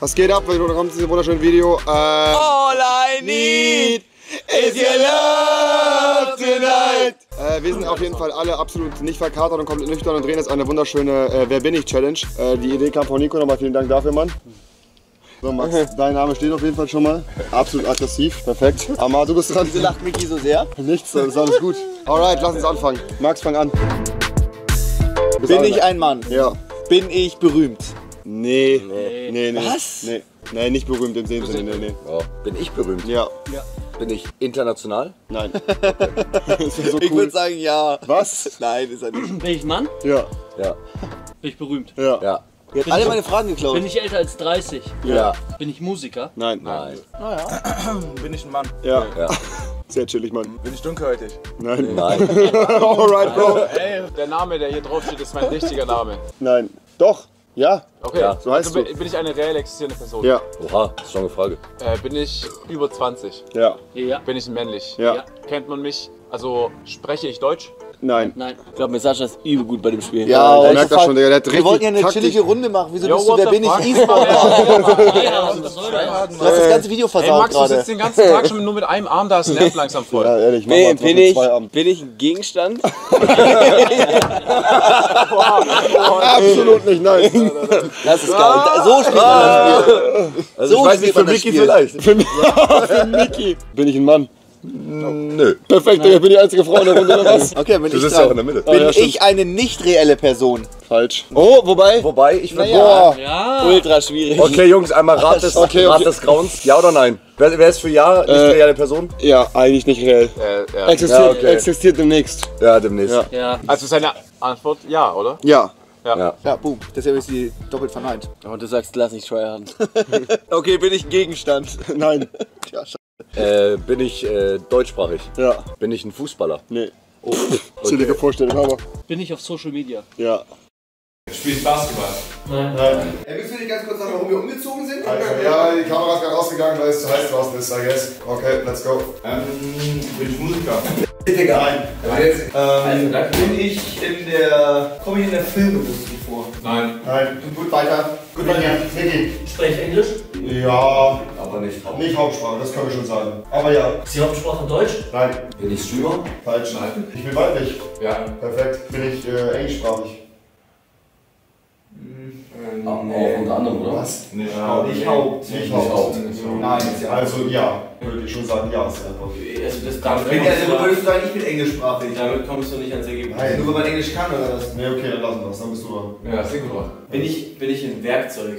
Was geht ab? Willkommen zu diesem wunderschönen Video. All I need is your love tonight. Wir sind auf jeden Fall alle absolut nicht verkatert und komplett nüchtern und drehen jetzt eine wunderschöne Wer bin ich Challenge. Die Idee kam von Nico, nochmal vielen Dank dafür, Mann. So Max, dein Name steht auf jeden Fall schon mal. Absolut aggressiv, perfekt. Amar, du bist dran. Wieso lacht Miki so sehr? Nichts, das ist alles gut. Alright, lass uns anfangen. Max, fang an. Bin ich ein Mann? Ja. Bin ich berühmt? Nee. Was? Nee, nicht berühmt im Sinne, nee. Oh, bin ich berühmt? Ja. Bin ich international? Nein. Das ist so Ich cool. würde sagen ja. Was? Nein, ist er nicht. Bin ich Mann? Ja. Ja. Bin ich berühmt? Ja. Ja. Ihr habt alle meine Fragen geklaut. Bin ich älter als 30? Ja. Bin ich Musiker? Nein. Nein. Bin ich ein Mann? Ja. Ja. Sehr chillig, Mann. Bin ich dunkelhäutig? Nein. Nein. Alright, Bro. Ey, der Name, der hier drauf steht, ist mein richtiger Name. Nein. Doch. Ja. Okay, Ja. So heißt also du. bin ich eine reell existierende Person? Ja. Oha, das ist schon eine Frage. Bin ich über 20? Ja. Ja. Bin ich männlich? Ja. Ja. Kennt man mich? Also spreche ich Deutsch? Nein. Nein. Ich glaube, Sascha ist übel gut bei dem Spiel. Ja, aber ich merk das schon, Digga. Der hat wir richtig wollten ja eine taktisch- chillige Runde machen. Wieso Yo, bist du, what wer the bin ich? fuck? E-Sport. Ja, was soll das? Du hast das ganze Video Ey versaut Max, du sitzt gerade. den ganzen Tag schon nur mit einem Arm da, ist der Nerv langsam voll. Ja, ehrlich, mach mal Bin mit zwei Armen. ich ein Gegenstand? Absolut nicht, nein. Das ist geil. So spielt man das Spiel. Also So ich weiß nicht, spielt für man das Micky Spiel. vielleicht. Für Micky. Bin ich ein Mann? Nö. Perfekt, Digga. Ich bin die einzige Frau in der Runde, oder was? Okay, bin Du ich sitzt ja auch in dran. der Mitte. ja, Bin stimmt. ich eine nicht reelle Person? Falsch. Oh, wobei? Wobei, ich würde... Boah. Ja. Ultra schwierig. Okay, Jungs, einmal Rat des, Okay, Rat okay. des Grauens. Ja oder nein? Wer ist für Ja nicht reale Person? Ja, eigentlich nicht reell. Ja. Existiert, Ja, okay. existiert demnächst. Ja, demnächst. Ja. Ja. Also seine Antwort ja, oder? Ja. Ja. Ja, boom. Deshalb ist sie doppelt verneint. Und du sagst, lass nicht tryharden. Okay, bin ich ein Gegenstand? Nein. Bin ich deutschsprachig? Ja. Bin ich ein Fußballer? Nee. Oh. Chillige Vorstellung, aber. Bin ich auf Social Media? Ja. Spielt Basketball. Nein. Willst du nicht ganz kurz sagen, warum wir umgezogen sind? Ja, die Kamera ist gerade rausgegangen, weil es zu heiß draußen ist, I guess. Okay, let's go. Bin ich Musiker? Nein. Bin ich in der. Komme ich in der Filmindustrie vor? Nein. Nein. Gut weiter. Gut weiter. Niki. Spreche ich Englisch? Ja. Aber nicht. Nicht Hauptsprache, das können wir schon sagen. Aber ja. Ist die Hauptsprache Deutsch? Nein. Bin ich Streamer? Falsch. Nein. Ich bin weiblich. Ja. Perfekt. Bin ich englischsprachig. Auch unter anderem, oder? Was? Nicht Haupt. Nicht Haupt. Nein, ist ja. Also ja. Würde ich schon sagen, ja ist die Antwort. Würdest du sagen, ich bin englischsprachig? Damit kommst du nicht ans Ergebnis. Nein. Nur wenn man Englisch kann oder was? Nee, okay, dann lassen wir das. Dann bist du dran. Ja, sehr gut. Bin ich ein Werkzeug?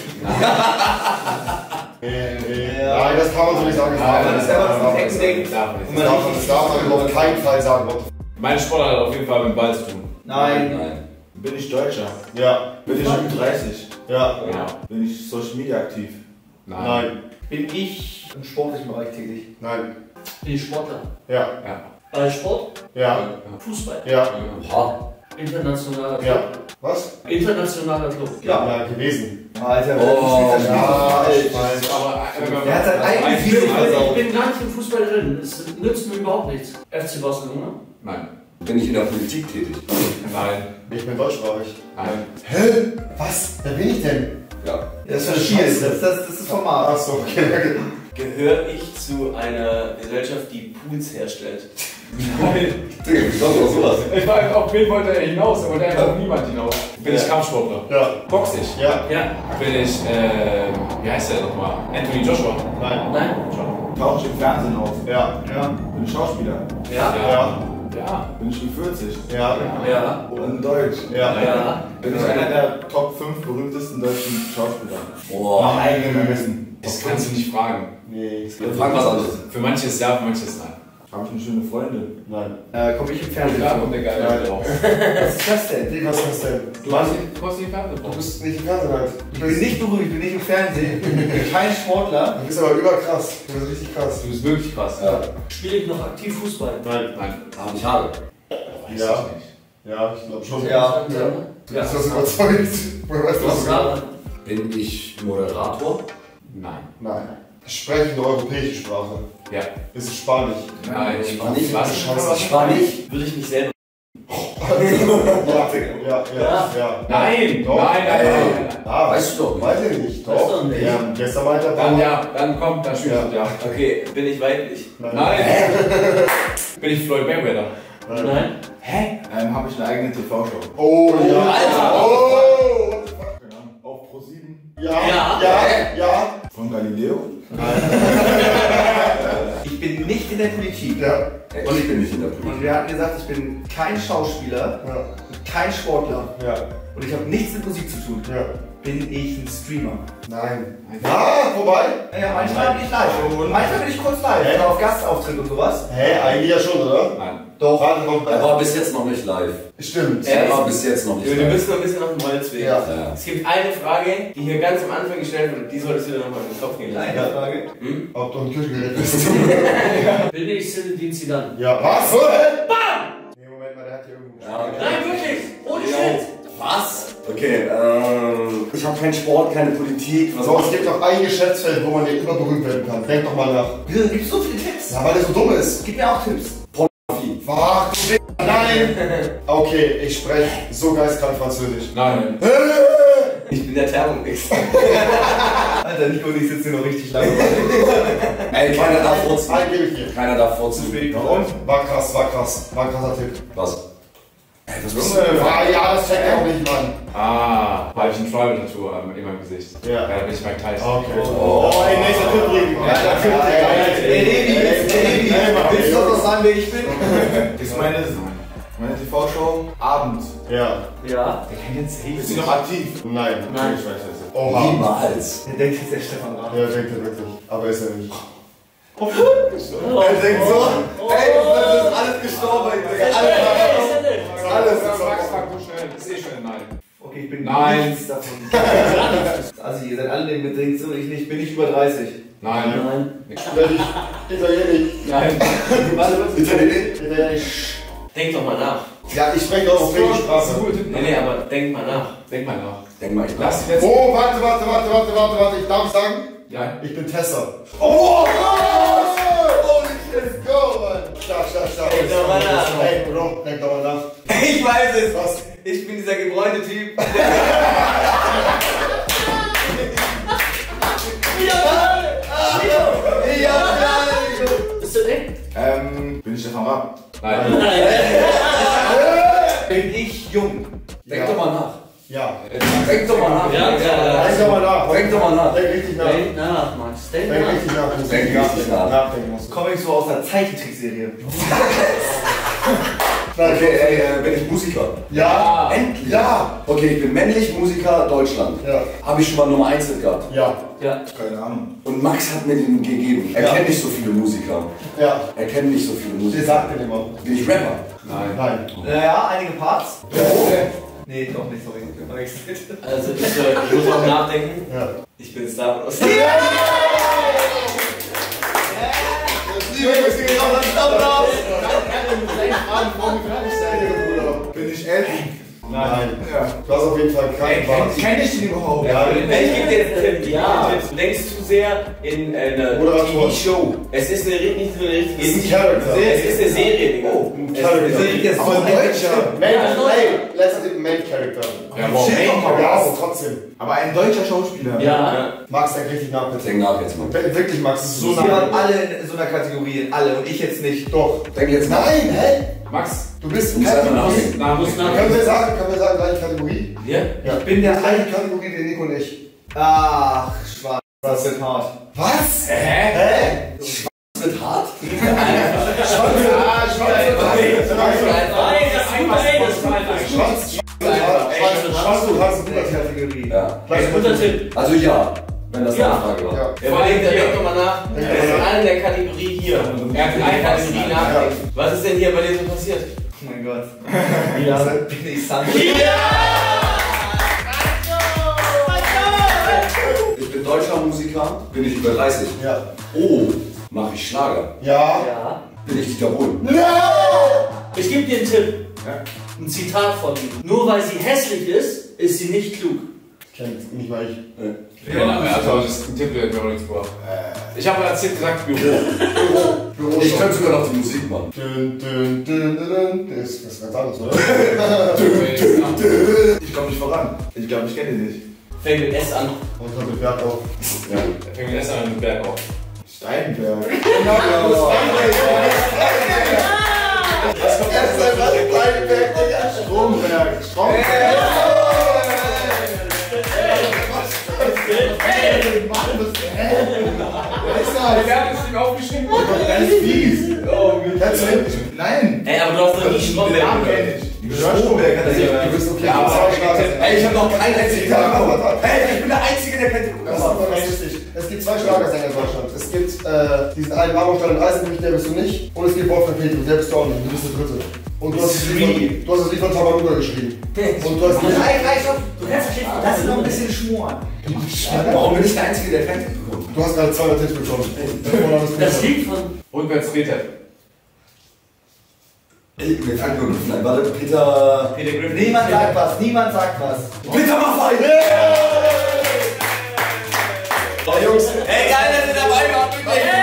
Nee. Nein, das kann man so nicht sagen. das ist einfach ein Textding. Das darf man auf keinen Fall sagen. Mein Sport hat auf jeden Fall mit dem Ball zu tun. Nein. Bin ich Deutscher? Ja. Bin ich 30? Ja. Ja. Bin ich Social Media aktiv? Nein. Bin ich im sportlichen Bereich tätig? Nein. Bin ich Sportler? Ja. Ballsport? Ja. Fußball? Ja. Oha. Internationaler Club? Ja. Was? Internationaler Club? Ja, gewesen. Alter, Ja, ich weiß. Der hat sein eigenes Video Ich versaut. bin gar nicht im Fußball drin. Es nützt mir überhaupt nichts. FC Barcelona? Nein. Bin ich in der Politik tätig? Nein. Ich bin deutschsprachig. Nein. Hä? Was? Wer bin ich denn? Ja. Das ist Schiels, das ist Format. Achso, okay, danke. Gehöre ich zu einer Gesellschaft, die Pools herstellt? Nein. Digga, wie sonst auch sowas? Ich weiß, auf wen wollte er hinaus? Er wollte einfach auf niemand hinaus. Bin ich Kampfsportler? Ja. Box ich? Ja. Ja. Bin ich, wie heißt der nochmal? Anthony Joshua? Nein. Nein? Tauche ich im Fernsehen auf? Ja. Ja. Bin ich Schauspieler? Ja. Ja. Ja. Bin ich 40? Ja. Ja. Und Deutsch? Ja. Ja. Bin ich einer der Top 5 berühmtesten deutschen Schauspieler? Boah. Nach eigenem Ermessen. Das kannst du nicht fragen. Nee. Frag was anderes. Für manches ja, für manches nein. Habe ich eine schöne Freundin? Nein. Komme ich im Fernsehen Da vor? kommt der Geile raus. Was ist das denn? Was ist das denn? Du hast den Fernsehen. Du bist nicht im Fernsehen halt. Ich bin nicht berühmt, ich bin nicht im Fernsehen. Ich bin kein Sportler. Du bist aber überkrass. Du bist richtig krass. Du bist wirklich krass. Ja. Spiele ich noch aktiv Fußball? Nein. Nein. Habe ich Haare? Weiß Ja. ich nicht. Ja, ich glaube schon. Ja. Du bist das überzeugt. Woher weißt du Was das? daran? Bin ich Moderator? Nein. Nein. Ich spreche eine europäische Sprache. Ja. Ist es Spanisch? Nein. Spanisch. Was? Scheiße. Spanisch? Würde ich mich selber. Ja. Nein, Doch. nein. Ah, Weißt du doch nicht. Weiß ich nicht. Weißt du Doch. nicht. Ja, gestern war ich dabei. Dann ja, dann kommt, dann stimmt ja. Okay, bin ich weiblich? Nein. Bin ich Floyd Mayweather? Nein. Hä? Habe ich eine eigene TV-Show? Oh, ja. Alter. Oh. Auf Pro7. Ja. Von Galileo? Ich bin nicht in der Politik. Ja. Und ich bin nicht in der Politik. Und wir hatten gesagt, ich bin kein Schauspieler, kein Sportler. Ja. Und ich habe nichts mit Musik zu tun. Ja. Bin ich ein Streamer? Nein. Ah, vorbei? Ja, manchmal bin ich live. Und manchmal bin ich kurz live. Hä? Auf Gastauftritt und sowas. Hä, eigentlich ja schon, oder? Nein. Doch. Er war bis jetzt noch nicht live. Stimmt. Er war bis jetzt noch nicht Wir live. müssen noch ein bisschen auf dem Holzweg. Ja. Ja. Es gibt eine Frage, die hier ganz am Anfang gestellt wurde, die solltest du dir nochmal in den Kopf gehen lassen. Eine Frage. Ob du ein Küchengerät bist. Bin ich Zinedine Zidane? Ja. Was? Bam! Nee, Moment mal, der hat hier irgendwo. Ja, okay. Nein, wirklich! Ohne Shit! Was? Okay, ich habe keinen Sport, keine Politik. Was So, es gibt noch ein Geschäftsfeld, wo man hier immer berühmt werden kann. Denk doch mal nach. Wieso gibt es so viele Tipps? Ja, weil der so dumm ist. Gib mir auch Tipps. Ach, du Wichser, nein! Okay, ich spreche so geistkrank Französisch. Nein. Ich bin der Thermomix. Alter, Nico und ich sitzen hier noch richtig lange. Ey, keiner darf furzen. Einen gebe ich dir. Keiner darf furzen. Und? War krass. War ein krasser Tipp. Was? Ey, was bist Junge, ja, das checkt auch nicht, Mann. Ah, habe ich ein Tribal-Tattoo in meinem Gesicht. Ja. Da bin ich Mike Tyson. Okay. Oh, ey, nächster Tipp, Regen. Ey, Revi, willst du doch noch sagen, wer ich bin? Ist meine TV-Show Abend. Ja. Ja. Ist sie noch aktiv? Nein. Nein. Ich weiß es. Oha. Niemals. Der denkt jetzt der Stefan Raab. Ja, denkt er wirklich. Aber ist er nicht. Er denkt so, ey, das ist alles gestorben. Alles. Max, frag du schnell. Ist eh schnell, nein. Okay, ich bin Nein. nichts davon. Also ihr seid alle mit Drinks so, ich nicht. Bin ich über 30? Nein. Nein. Italienisch. Nein. Italienisch. Denk doch mal nach. Ja, ich spreche doch auf welche Sprache. Nee, aber denk mal nach. Denk mal nach. Denk mal, ich Lass jetzt. Oh, warte. Ich darf sagen, Ja. ich bin Tessa. Oh! Let's go, Mann. Stark. Denk doch mal nach. Ey, Bro, denk doch mal nach. Ich weiß es. Was? Ich bin dieser gebräunte Typ. Bist du dick? Bin ich Stefan Raab? Nein. Bin ich jung? Denk doch mal nach. Ja. Denk doch mal nach. Ja. Denk doch mal nach. Denk doch mal nach. Denk richtig nach. Denk nach, Max. Denk Denk nach. richtig nach. Du musst Denk richtig nach. Nachdenken musst du. Komme ich so aus einer Zeichentrickserie? Okay, bin ich Musiker? Ja. Endlich. Ja. Okay, ich bin männlich Musiker Deutschland. Ja. Habe ich schon mal Nummer 1 Hit gehabt. Ja. Ja. Keine Ahnung. Und Max hat mir den gegeben. Er Ja. kennt nicht so viele Musiker. Ja. Er kennt nicht so viele Der Musiker. sagt den immer. Bin ich Rapper? Nein. Nein. Ja, einige Parts. Oh. Nee, doch nicht, sorry. Also ich muss auch nachdenken. Ja. Ich bin Star Wars. Bin ich Elton? Nein. Ja. Du hast auf jeden Fall keinen Bart. Kenn ich ihn überhaupt? Ja. Ich gebe dir jetzt einen Tipp. Ja. Du denkst zu sehr in eine Moderatoren. TV-Show. Es ist nicht so eine richtige. Das ist ein Charakter. Es ist eine Serie, Digga. Ein Charakter. Aber ein Deutscher. Letzter Tipp, Main Character. Ja, wow. Shit, doch mal Ja, raus. aber trotzdem. Aber ein deutscher Schauspieler. Ja. Max, denk richtig nach, bitte. Denk nach jetzt mal. Wirklich, Max, das ist so Wir waren nah. alle in so einer Kategorie, alle und ich jetzt nicht. Doch. Denk jetzt nach. Nein, hä? Max, Du bist Du musst einfach nachdenken. na, muss nach. Können wir sagen, gleiche Kategorie? Ja? Ja. Ich bin der Gleiche Kategorie wie Nico und ich. Ach, schwarz, das wird hart. Was? Hä? Wird hart? Schwanz, du hast eine gute Kategorie. Ja. Guter Tipp. Also ja, wenn das Ja. eine Frage war. Ja. Denk doch mal nach. Wir sind alle in der Kategorie hier. Er hat Eine Kategorie nachdenken. Was ist denn hier bei dir so passiert? Oh mein Gott. Ja. Bin ich Sancho? Ich bin deutscher Musiker, bin ich über 30. Ja. Oh, mache ich Schlager. Ja. Ja. Bin ich Dieter Bohlen. Ich gebe dir einen Tipp. Ein Zitat von ihm. Nur weil sie hässlich ist sie nicht klug. Kennt nicht mal ich. Ja, also das ist ein Tipp, der mir auch nichts braucht. Ich habe als Tipp gesagt Büro. Ich könnte sogar noch die Musik machen. Das ist ganz anders, oder? Ich komme nicht voran. Ich glaube, ich kenne ihn nicht. Fängt mit S an. Und dann mit Berg auf. Ja. Fängt mit S an mit Berg auf. Steinberg. Genau, Was kommt jetzt? Steinberg, Digga. Stromberg. Der Berg ist ihm aufgeschrieben. Ganz fies. Oh, nein. Ey, aber du hast doch nie Stromberg gehört. Stromberg hat er ja. Du bist okay. Ey, ich habe noch keinen einzigen Tag. Ey, ich bin der Einzige, der kennt. Es gibt zwei Schlagersänger in Deutschland. Es gibt diesen einen Marmorstein und Eisengewicht, der bist du nicht. Und es gibt Wolfgang Petri, der bist du auch nicht. Du bist der Dritte. Und du hast das Lied von Tabaluga geschrieben. Und du hast Du kannst das ist noch ein bisschen schmoren. Warum bin ich der Einzige, der keinen bekommt? Du hast gerade 200 Tipps bekommen. Das Lied von. Rückwärts dreht er. Ey, mir fangen nur Griffen ein. Warte, Peter Griffin. Niemand sagt was, niemand sagt was. Peter Maffay! Oh, Jungs. Ey, geil, dass ihr dabei wart, wirklich.